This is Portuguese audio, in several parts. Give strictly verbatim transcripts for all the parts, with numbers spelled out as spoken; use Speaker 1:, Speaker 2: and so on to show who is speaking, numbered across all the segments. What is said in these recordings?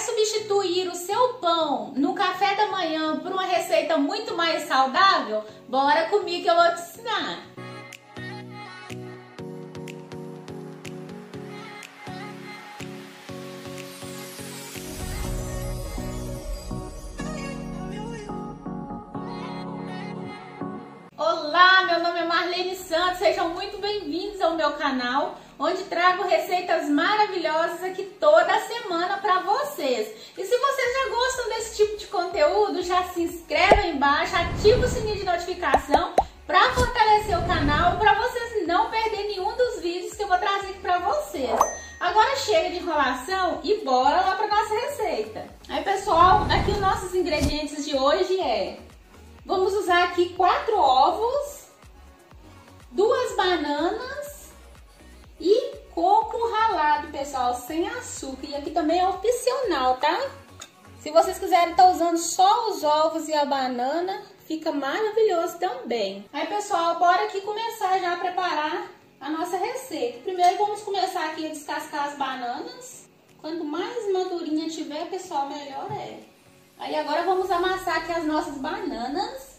Speaker 1: substituir o seu pão no café da manhã por uma receita muito mais saudável? Bora comigo que eu vou te ensinar! Olá, meu nome é Marlene Santos, sejam muito bem-vindos ao meu canal, onde trago receitas maravilhosas aqui toda semana para vocês. E se vocês já gostam desse tipo de conteúdo, já se inscreve aí embaixo, ativa o sininho de notificação para fortalecer o canal, para vocês não perderem nenhum dos vídeos que eu vou trazer aqui para vocês. Agora chega de enrolação e bora lá para nossa receita. Aí pessoal, aqui os nossos ingredientes de hoje é... Vamos usar aqui quatro ovos, duas bananas e coco ralado, pessoal, sem açúcar. E aqui também é opcional, tá? Se vocês quiserem estar usando só os ovos e a banana, fica maravilhoso também. Aí, pessoal, bora aqui começar já a preparar a nossa receita. Primeiro vamos começar aqui a descascar as bananas. Quanto mais madurinha tiver, pessoal, melhor é. Aí agora vamos amassar aqui as nossas bananas.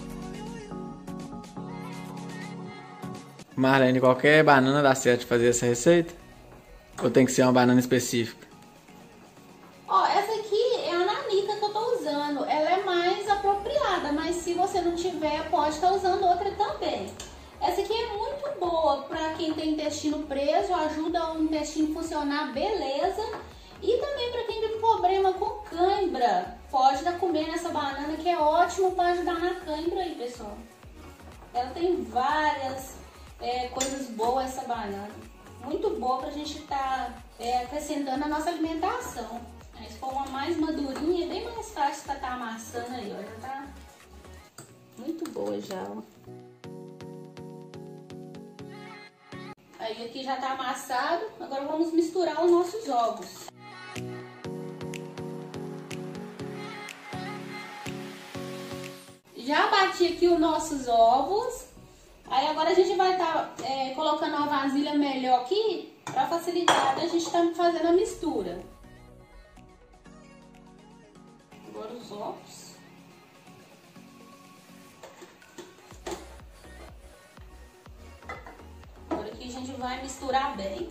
Speaker 2: Marlene, qualquer banana dá certo de fazer essa receita? Ou tem que ser uma banana específica?
Speaker 1: Ó, essa aqui é a nanica que eu tô usando. Ela é mais apropriada, mas se você não tiver, pode estar usando outra também. Essa aqui é muito boa para quem tem intestino preso, ajuda o intestino a funcionar beleza. E também para quem tem problema com cãibra, pode estar comendo essa banana que é ótimo para ajudar na cãibra aí, pessoal. Ela tem várias é, coisas boas, essa banana. Muito boa para a gente estar tá, é, acrescentando na nossa alimentação. Aí, se for uma mais madurinha, é bem mais fácil para estar tá amassando aí, ó. Já tá muito boa já, ó. Aí aqui já tá amassado, agora vamos misturar os nossos ovos. Já bati aqui os nossos ovos. Aí agora a gente vai estar tá, é, colocando uma vasilha melhor aqui para facilitar a gente estar tá fazendo a mistura. Agora os ovos. Agora aqui a gente vai misturar bem.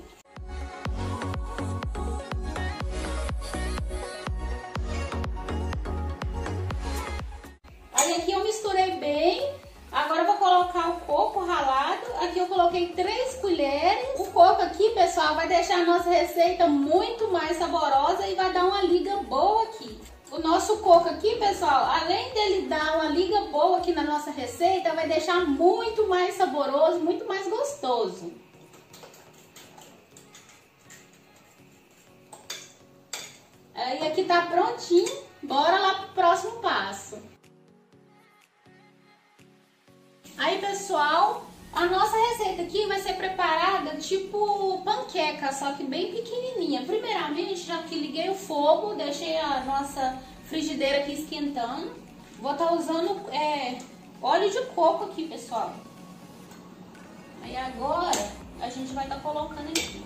Speaker 1: Aí aqui eu misturei bem, agora eu vou colocar o coco ralado, aqui eu coloquei três colheres. O coco aqui, pessoal, vai deixar a nossa receita muito mais saborosa e vai dar uma liga boa aqui. O nosso coco aqui, pessoal, além dele dar uma liga boa aqui na nossa receita, vai deixar muito mais saboroso, muito mais gostoso. Aí aqui tá prontinho, bora lá pro próximo passo. Aí, pessoal, a nossa receita aqui vai ser preparada tipo panqueca, só que bem pequenininha. Primeiramente, já que liguei o fogo, deixei a nossa frigideira aqui esquentando. Vou estar usando é, óleo de coco aqui, pessoal. Aí agora a gente vai estar colocando aqui.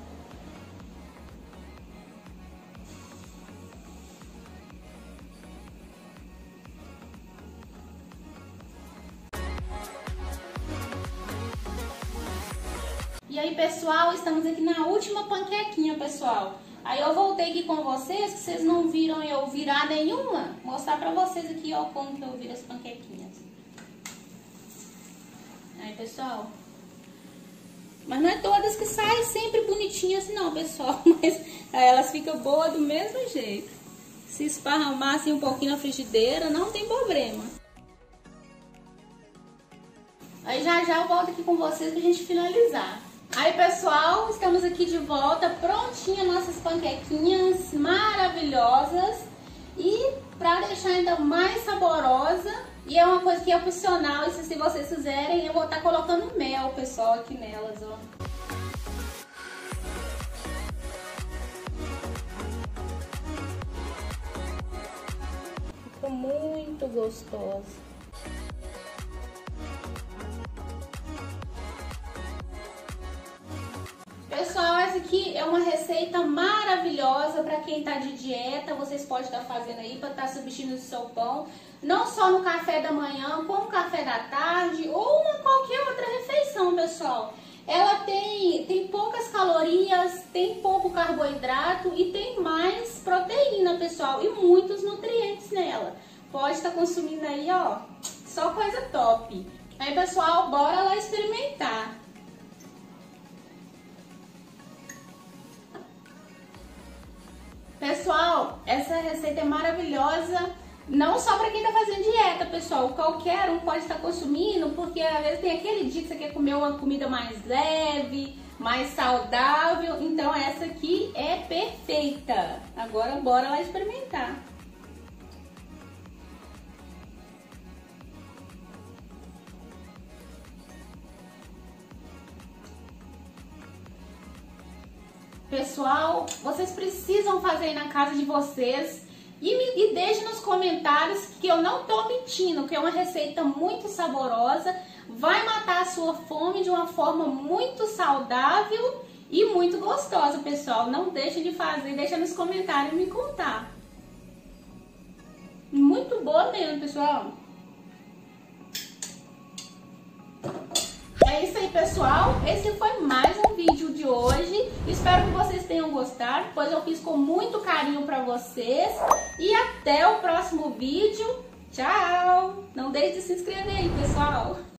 Speaker 1: E aí, pessoal, estamos aqui na última panquequinha, pessoal. Aí eu voltei aqui com vocês, que vocês não viram eu virar nenhuma. Vou mostrar pra vocês aqui, ó, como que eu viro as panquequinhas. Aí, pessoal. Mas não é todas que saem sempre bonitinhas não, pessoal. Mas aí elas ficam boas do mesmo jeito. Se esparramassem um pouquinho na frigideira, não tem problema. Aí já já eu volto aqui com vocês pra gente finalizar. Aí, pessoal, estamos aqui de volta, prontinha nossas panquequinhas maravilhosas. E para deixar ainda mais saborosa, e é uma coisa que é opcional, e se vocês fizerem, eu vou estar colocando mel, pessoal, aqui nelas, ó. Ficou muito gostosa. Pessoal, essa aqui é uma receita maravilhosa para quem tá de dieta. Vocês podem estar fazendo aí para estar substituindo o seu pão, não só no café da manhã, como no café da tarde ou uma qualquer outra refeição, pessoal. Ela tem, tem poucas calorias, tem pouco carboidrato e tem mais proteína, pessoal, e muitos nutrientes nela. Pode estar consumindo aí, ó, só coisa top. Aí, pessoal, bora lá experimentar. Pessoal, essa receita é maravilhosa, não só para quem tá fazendo dieta, pessoal. Qualquer um pode estar consumindo, porque às vezes tem aquele dia que você quer comer uma comida mais leve, mais saudável. Então essa aqui é perfeita. Agora bora lá experimentar. Pessoal, vocês precisam fazer aí na casa de vocês e, me, e deixe nos comentários que eu não tô mentindo, que é uma receita muito saborosa, vai matar a sua fome de uma forma muito saudável e muito gostosa, pessoal. Não deixe de fazer, deixa nos comentários me contar. Muito boa mesmo, pessoal. É isso aí, pessoal. Esse foi mais um vídeo de hoje. Espero que vocês tenham gostado, pois eu fiz com muito carinho pra vocês. E até o próximo vídeo. Tchau! Não deixe de se inscrever aí, pessoal.